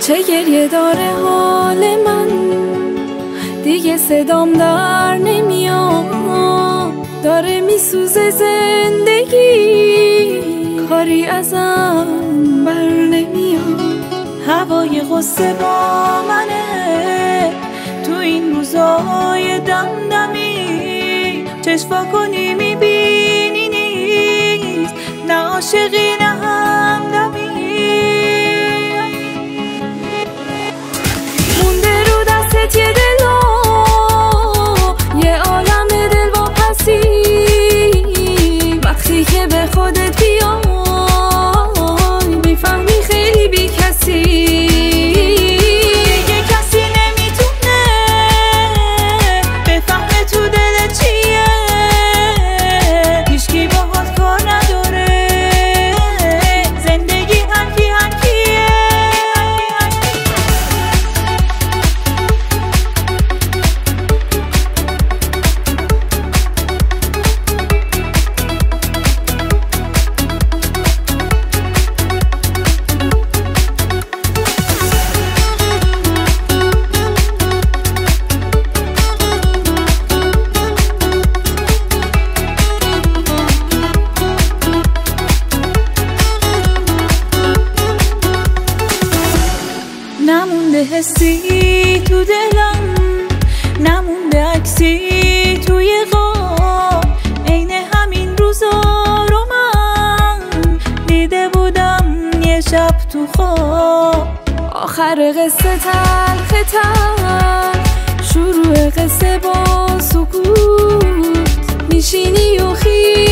چه گریه داره حال من، دیگه صدام در نمیاد، داره میسوزه زندگی، کاری ازم بر نمیاد. هوای غصه با منه تو این روزای دمدمی، چشفا کنی میبینی نیست، نه عاشقی نه همدمی. مونده رو دستت یه دلا، یه عالم دل واپسی، وقتی که به خودت بیای میفهمی خیلی بی کسی. یه کسی نمیتونه بفهمه تو دل چیه، هیچکی باهات کار نداره، زندگی هرکی هرکیه. نمونده حسی تو دلم، نمونده عکسی توی غاب، عین همین روزا رو من دیده بودم یه شب تو خواب. آخر قصه تلخ شروع قصه با سکوت، میشینی و